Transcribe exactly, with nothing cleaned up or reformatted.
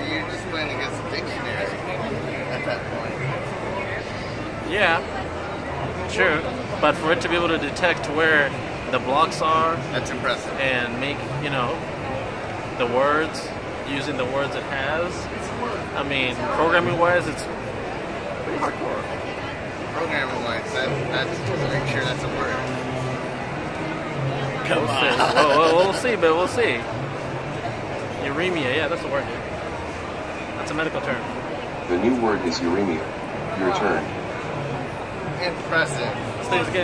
you're just playing against the dictionary at that point. Yeah, true. But for it to be able to detect where the blocks are, that's impressive. And make, you know, the words, using the words it has. I mean, programming-wise, it's pretty hardcore. Programming-wise, that, that's to make sure that's a word. Come we'll on. See. Well, well, we'll see, but we'll see. Uremia, yeah, that's a word. That's a medical term. The new word is uremia. Your turn. Impressive. This thing's getting